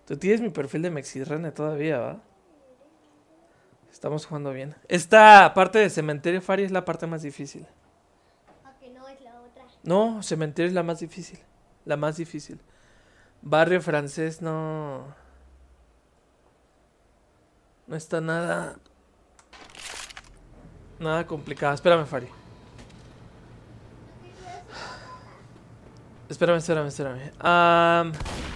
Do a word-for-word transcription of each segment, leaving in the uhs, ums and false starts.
Tú tienes mi perfil de Mexirrene todavía, ¿va? Estamos jugando bien. Esta parte de Cementerio Fari es la parte más difícil. ¿A que no es la otra? No, Cementerio es la más difícil. La más difícil. Barrio Francés no... No está nada... Nada complicado. Espérame, Fari. Espérame, espérame, espérame. Um...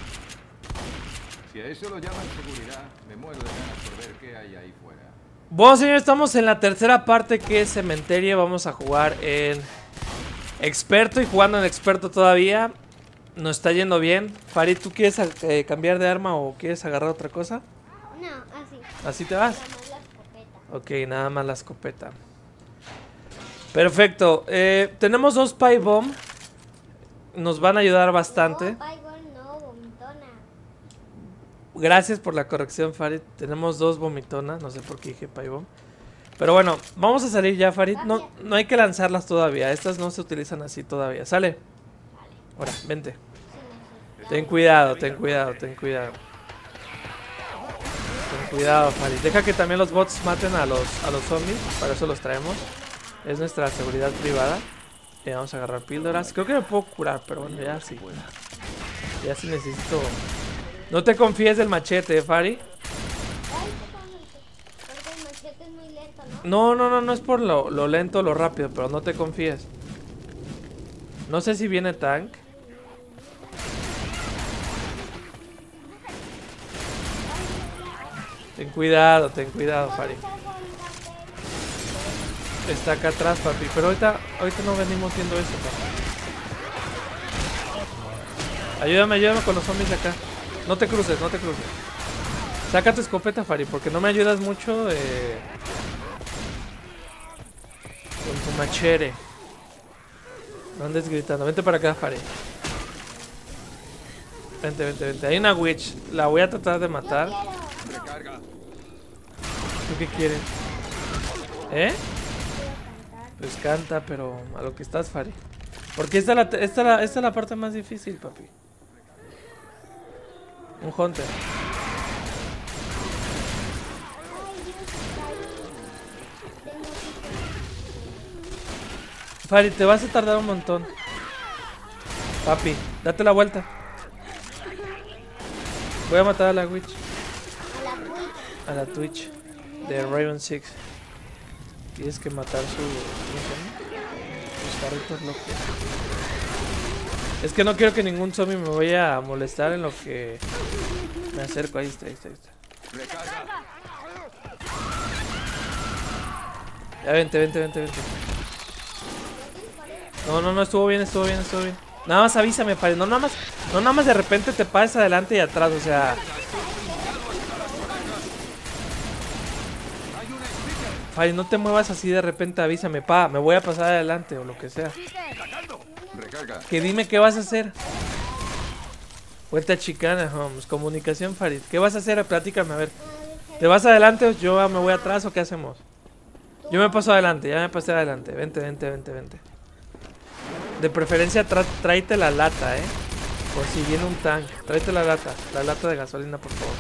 Si a eso lo llaman seguridad, me muero de ganas por ver qué hay ahí fuera. Bueno, señores, estamos en la tercera parte que es Cementerio. Vamos a jugar en Experto y jugando en Experto todavía. Nos está yendo bien. Farid, ¿tú quieres eh, cambiar de arma o quieres agarrar otra cosa? No, así. ¿Así te vas? Nada más la escopeta. Ok, nada más la escopeta. Perfecto. Eh, tenemos dos Pipe Bomb. Nos van a ayudar bastante. No, Paibon, no, vomitona. Gracias por la corrección, Farid. Tenemos dos vomitonas. No sé por qué dije Pipe Bomb. Pero bueno, vamos a salir ya, Farid. No, no hay que lanzarlas todavía. Estas no se utilizan así todavía. Sale. Ahora, vente. Ten cuidado, ten cuidado, ten cuidado. Ten cuidado, Farid. Deja que también los bots maten a los, a los zombies. Para eso los traemos. Es nuestra seguridad privada. Eh, vamos a agarrar píldoras. Creo que me puedo curar, pero bueno, ya sí. Ya sí necesito. No te confíes del machete, ¿eh, Fari? Porque el machete es muy lento, ¿no? No, no, no, no es por lo, lo lento o lo rápido, pero no te confíes. No sé si viene tank. Ten cuidado, ten cuidado, Fari. Está acá atrás, papi. Pero ahorita, ahorita no venimos viendo eso, papi. Ayúdame, ayúdame con los zombies de acá. No te cruces, no te cruces. Saca tu escopeta, Fari, porque no me ayudas mucho eh, con tu machete. No andes gritando. Vente para acá, Fari. Vente, vente, vente. Hay una witch. La voy a tratar de matar. ¿Tú qué quieres? ¿Eh? Pues canta, pero a lo que estás, Fari. Porque esta es la, esta es la, esta es la parte más difícil, papi. Un hunter. Fari, te vas a tardar un montón. Papi, date la vuelta. Voy a matar a la witch. A la Twitch de Raven six. Tienes que matar su... sus carritos locos. Es que no quiero que ningún zombie me vaya a molestar en lo que me acerco. Ahí está, ahí está, ahí está. Ya vente, vente, vente, vente. No, no, no, estuvo bien, estuvo bien, estuvo bien. Nada más avísame, Fari. No nada más, no nada más de repente te pases adelante y atrás, o sea. Fari, no te muevas así de repente, avísame, pa, me voy a pasar adelante o lo que sea. Que dime qué vas a hacer. Vuelta chicana, Holmes. Comunicación, Farid. ¿Qué vas a hacer? Platícame, a ver. ¿Te vas adelante o yo me voy atrás o qué hacemos? Yo me paso adelante, ya me pasé adelante. Vente, vente, vente, vente. De preferencia, tra tráete la lata, eh. Por si viene un tank. Tráete la lata. La lata de gasolina, por favor.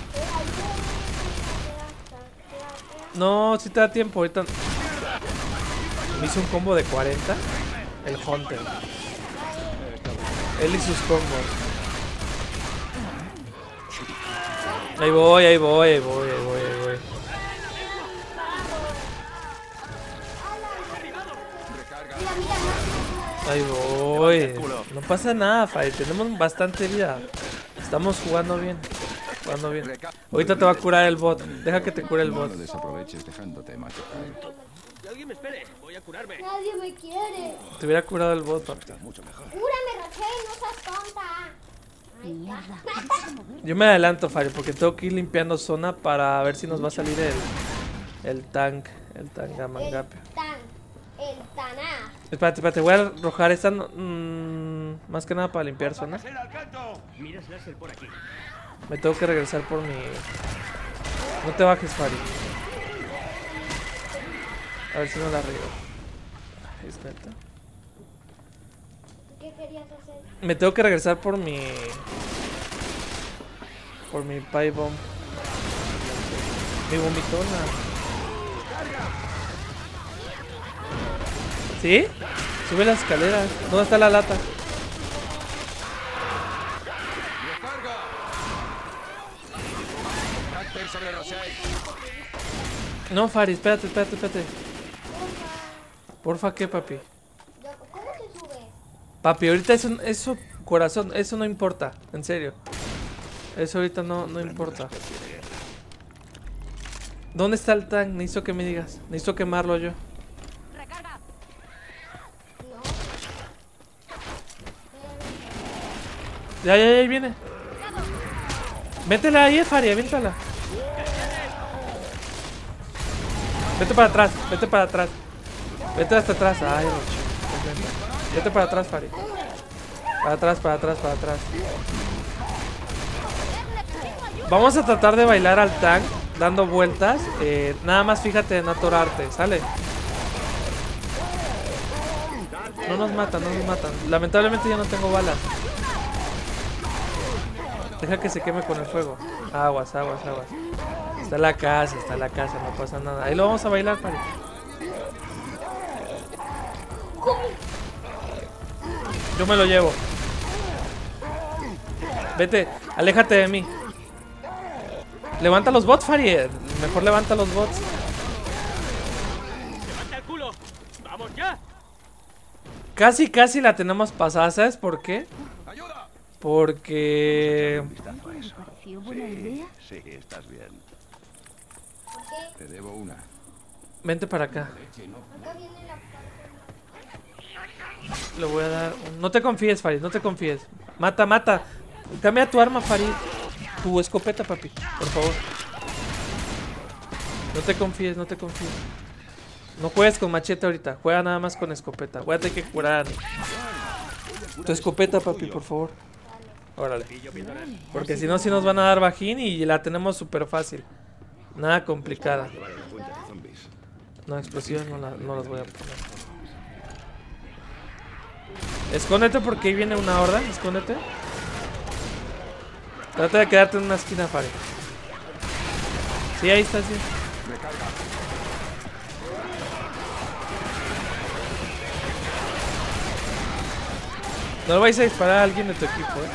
No, si te da tiempo. Ahorita me hizo un combo de cuarenta. El Hunter. Él y sus combos. Ahí voy, ahí voy, ahí voy, ahí voy, ahí voy. Ahí voy. No pasa nada, Fai. Tenemos bastante vida. Estamos jugando bien. Jugando bien. Ahorita te va a curar el bot. Deja que te cure el bot. No lo desaproveches dejándote matar. Que alguien me espere, voy a curarme. Nadie me quiere. Te hubiera curado el bot, papi. Mucho mejor. Cúrame, Rachel, no seas tonta. Mierda. Yo me adelanto, Fari, porque tengo que ir limpiando zona para ver si nos va a salir el, el tank. El tangamangape. El tan, el taná. Espérate, espérate, voy a arrojar esta. Mmm, más que nada para limpiar zona. Mira Slasher por aquí. Me tengo que regresar por mi... No te bajes, Fari. A ver si no la riego. Es neta. ¿Qué querías hacer? Me tengo que regresar por mi... por mi pie bomb. Mi vomitona. ¿Sí? Sube las escaleras. ¿Dónde está la lata? No, Fari, espérate, espérate, espérate. Porfa, ¿qué, papi? ¿Cómo se sube? Papi, ahorita eso, eso, corazón, eso no importa, en serio. Eso ahorita no, no importa. ¿Dónde está el tank? Necesito que me digas. Necesito quemarlo yo. Recarga. Ya, ya, ya, ahí viene. Métela ahí, Fari, aviéntala. Vete para atrás, vete para atrás. Vete hasta atrás. Ay, Roche. Vete para atrás, Fari. Para atrás, para atrás, para atrás. Vamos a tratar de bailar al tank dando vueltas. Eh, nada más fíjate de no atorarte, ¿sale? No nos matan, no nos matan. Lamentablemente ya no tengo balas. Deja que se queme con el fuego. Aguas, aguas, aguas. Está la casa, está la casa, no pasa nada. Ahí lo vamos a bailar, Fari. Yo me lo llevo. Vete, aléjate de mí. Levanta los bots, Fari. Mejor levanta los bots. ¡Levanta el culo! ¡Vamos ya! Casi, casi la tenemos pasada. ¿Sabes por qué? Porque... ¿Me pareció buena idea? Sí, estás bien. Te debo una. Vente para acá. Le voy a dar... un- No te confíes, Fari, no te confíes. Mata, mata. Cambia tu arma, Fari. Tu escopeta, papi, por favor. No te confíes, no te confíes. No juegues con machete ahorita. Juega nada más con escopeta. Voy a tener que curar. Tu escopeta, papi, por favor. Órale. Porque si no, si nos van a dar bajín y la tenemos súper fácil. Nada complicada. No, explosivas no, la, no las voy a poner. Escóndete porque ahí viene una horda. Escóndete. Trata de quedarte en una esquina, Fari. Sí, ahí está, sí. No le vais a disparar a alguien de tu equipo, eh.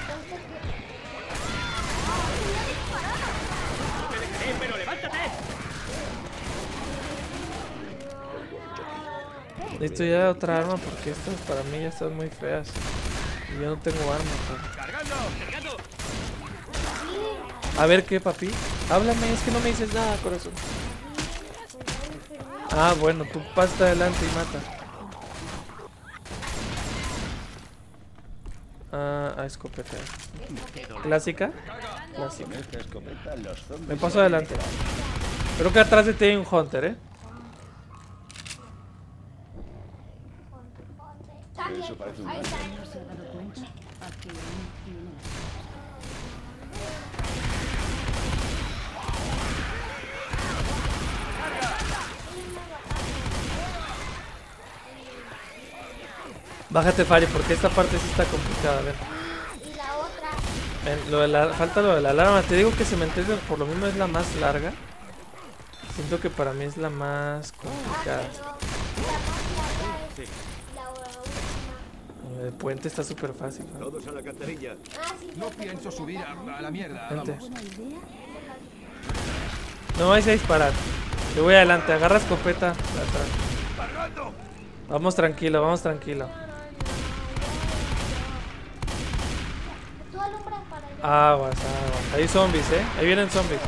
¡Eh, pero levántate! Necesito ya otra arma porque estas para mí ya están muy feas. Y yo no tengo arma, Fari. ¡Cargando! ¡Cargando! A ver qué, papi. Háblame, es que no me dices nada, corazón. Ah, bueno, tú pasa adelante y mata. Ah, ah, escopeta. ¿Clásica? Clásica. Me paso adelante. Creo que atrás de ti hay un Hunter, ¿eh? También. Ahí está. ¿No se ha dado cuenta? ¿A que no tiene la... Bájate, Fari, porque esta parte sí está complicada. A ver. Y la otra. Ven, lo de la, falta lo de la alarma. Te digo que Cementerio por lo mismo es la más larga. Siento que para mí es la más complicada. El puente está súper fácil, ¿no? Todos a la cantarilla. Ah, sí. No pienso subir a, a la mierda. Vente. Vamos. ¿Buena idea? No vais a disparar. Yo voy adelante, agarra escopeta. Atrás. Vamos tranquilo, vamos tranquilo. Tú alumbras para allá. Aguas, aguas. Hay zombies, eh. Ahí vienen zombies.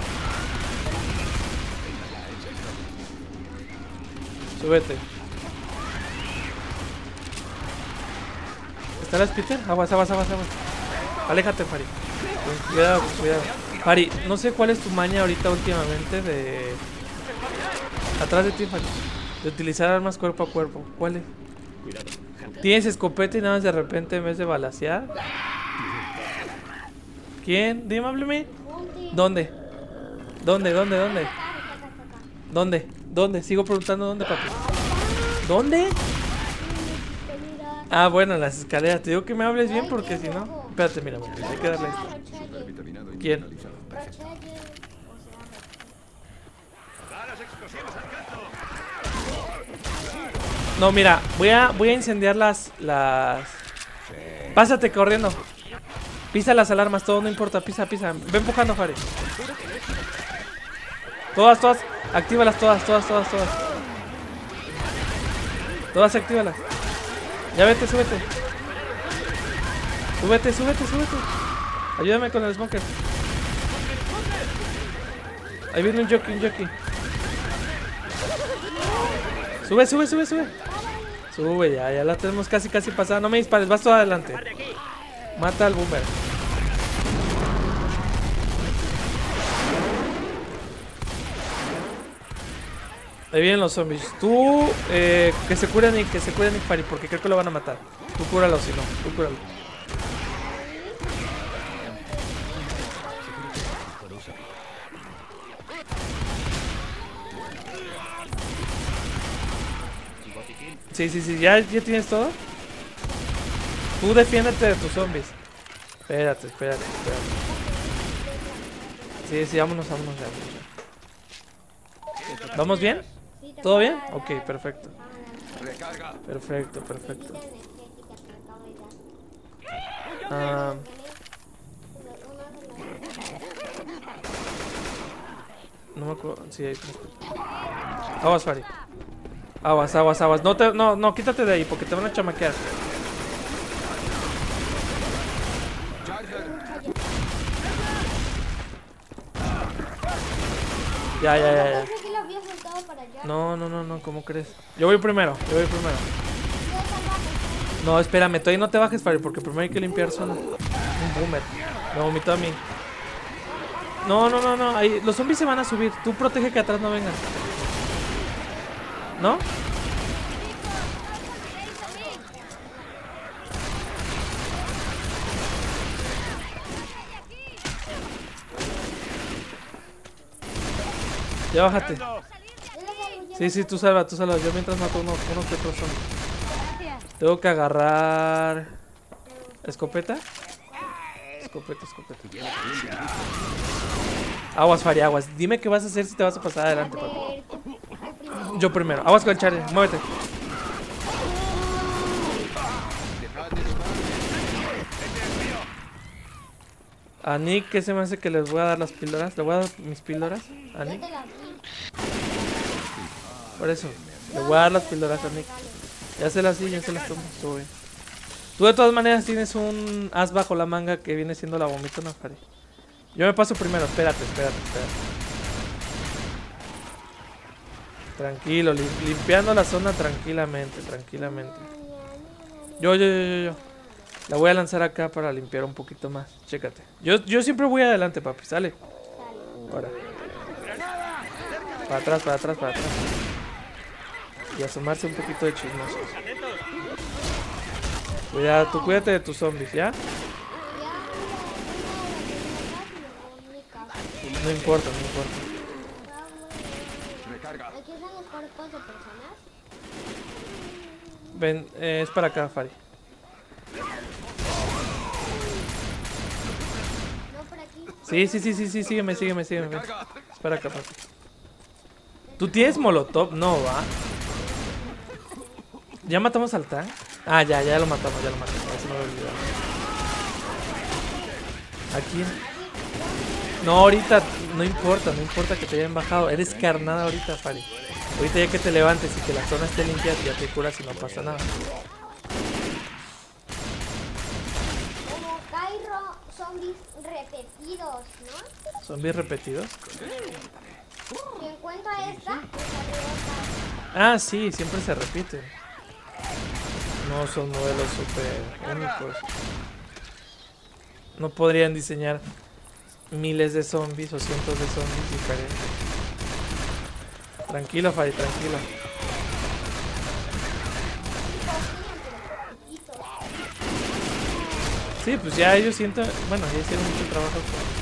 Súbete. ¿Está la Peter? Aguas, aguas, aguas, aguas. Aléjate, Fari. Cuidado, cuidado. Fari, no sé cuál es tu maña ahorita últimamente de... Atrás de ti, Fari. De utilizar armas cuerpo a cuerpo. ¿Cuál es? ¿Tienes escopeta y nada más de repente en vez de balacear? ¿Quién? Dime, háblame. ¿Dónde? ¿Dónde? ¿Dónde? ¿Dónde? ¿Dónde? ¿Dónde? Sigo preguntando dónde, papi. ¿Dónde? Ah, bueno, en las escaleras. Te digo que me hables bien porque si no... Espérate, mira, mira, hay que darle esto. terminado y ¿Quién? neutralizado. Perfecto. No, mira, voy a, voy a incendiar las, las... Pásate corriendo. Pisa las alarmas, todo no importa, pisa, pisa. Ve empujando, Fari. Todas, todas, actívalas todas, todas, todas, todas. Todas actívalas. Ya vete, súbete. Súbete, súbete, súbete. Ayúdame con el smoker. Ahí viene un jockey, un jockey. Sube, sube, sube, sube. Sube, ya, ya la tenemos casi, casi pasada. No me dispares, vas todo adelante. Mata al boomer. Ahí vienen los zombies. Tú, eh, que se cure Nick, que se cure Nick Fari, porque creo que lo van a matar. Tú cúralo, si no, tú cúralo. Sí, sí, sí, ¿ya, ya tienes todo? Tú defiéndete de tus zombies. Espérate, espérate, espérate. Sí, sí, vámonos, vámonos, vámonos. ¿Vamos bien? ¿Todo bien? Ok, perfecto. Perfecto, perfecto. Ah... No me acuerdo. Sí, ahí tenemos. Aguas, Fari. Aguas, aguas, aguas. No, te, no, no, quítate de ahí porque te van a chamaquear. Ya, ya, ya, ya. No, no, no, no, ¿cómo crees? Yo voy primero, yo voy primero. No, espérame, todavía no te bajes, Fari, porque primero hay que limpiar zona. Un boomer. Me vomitó a mí. No, no, no, no. Ahí, los zombies se van a subir. Tú protege que atrás no vengan. ¿No? Ya bájate. Sí, sí, tú salva, tú salva. Yo mientras mato uno, uno que otro zombie. Tengo que agarrar... ¿Escopeta? Escopeta, escopeta. Aguas, Fari, aguas. Dime qué vas a hacer si te vas a pasar adelante, papi. Yo primero. Aguas con el Charlie, muévete. A Nick, ¿qué se me hace que les voy a dar las píldoras? ¿Le voy a dar mis píldoras a Nick? Por eso, le voy a dar las píldoras a Nick. Ya se las di, ya se las tomo. Estuvo bien. Tú de todas maneras tienes un as bajo la manga que viene siendo la vomitona, Fari. Yo me paso primero, espérate, espérate, espérate. Tranquilo, lim limpiando la zona tranquilamente, tranquilamente. Yo, yo, yo, yo, yo. La voy a lanzar acá para limpiar un poquito más. Chécate. Yo, yo siempre voy adelante, papi, sale. Ahora. Para atrás, para atrás, para atrás. Y asomarse un poquito de chismosos. Cuidado, tú cuídate de tus zombies, ¿ya? No importa, no importa. ¿Aquí están los cuerpos de personas? Ven, eh, es para acá, Fari. No, por aquí. Sí, sí, sí, sí, sí, sígueme, sígueme, sígueme. Ven. Es para acá, papi. ¿Tú tienes molotov? No, va. ¿Ya matamos al tank? Ah, ya, ya lo matamos, ya lo matamos. Eso no lo olvidaba. ¿A quién? No, ahorita, no importa, no importa que te hayan bajado. Eres carnada ahorita, Fari. Ahorita ya que te levantes y que la zona esté limpia, ya te curas y no pasa nada. Como Cairo, zombies repetidos, ¿no? ¿Zombies repetidos? Si encuentro a esta, pues sale otra. Ah, sí, siempre se repiten. No son modelos súper únicos. No podrían diseñar miles de zombies o cientos de zombies diferentes. Tranquilo, Fari, tranquilo. Sí, pues ya ellos sienten... Bueno, ya hicieron mucho trabajo.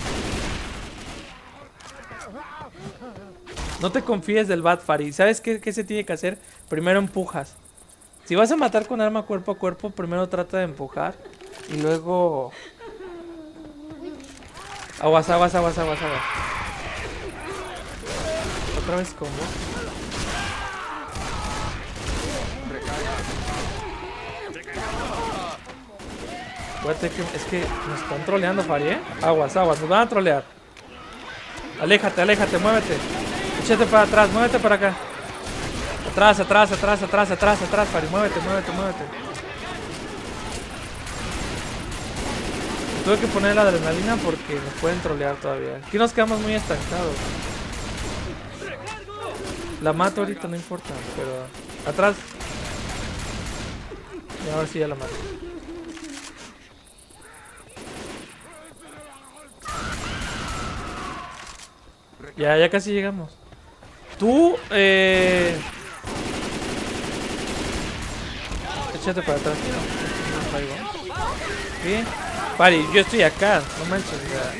No te confíes del Bad Fari. ¿Sabes qué, qué se tiene que hacer? Primero empujas. Si vas a matar con arma cuerpo a cuerpo, primero trata de empujar. Y luego... Aguas, aguas, aguas, aguas, aguas. Otra vez combo. Acuérdate que es que nos están troleando, Fari, ¿eh? Aguas, aguas, nos van a trolear. Aléjate, aléjate, muévete. Échate para atrás, muévete para acá. Atrás, atrás, atrás, atrás, atrás, atrás, Fari. Muévete, muévete, muévete. Tuve que poner la adrenalina porque nos pueden trolear todavía. Aquí nos quedamos muy estancados. La mato ahorita, no importa, pero... Atrás. Y ahora sí ya la mato. Ya, ya casi llegamos. Tú, eh... échate para atrás. Ahí va. Bien. Pari, yo estoy acá. No manches. Ya.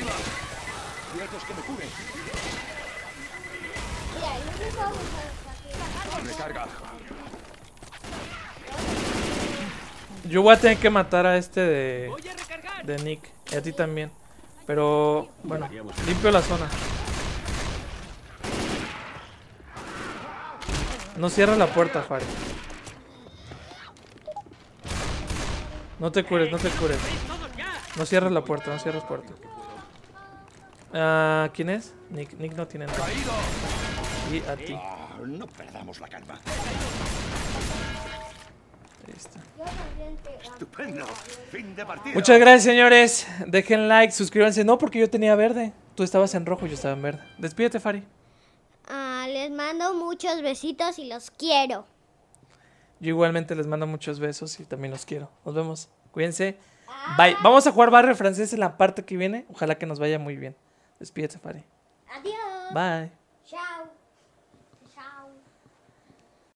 Yo voy a tener que matar a este de... de Nick. Y a ti también. Pero, bueno, limpio la zona. No cierres la puerta, Fari. No te cures, no te cures. No cierres la puerta, no cierres puerta. Uh, ¿Quién es? Nick, Nick no tiene nada. Y a ti. No perdamos la calma. Ahí está. Estupendo. Fin de partida. Muchas gracias, señores. Dejen like, suscríbanse. No, porque yo tenía verde. Tú estabas en rojo, yo estaba en verde. Despídete, Fari. Ah, les mando muchos besitos y los quiero. Yo igualmente les mando muchos besos y también los quiero. Nos vemos. Cuídense. Bye. Vamos a jugar barrio francés en la parte que viene. Ojalá que nos vaya muy bien. Despídete, Fari. Adiós. Bye.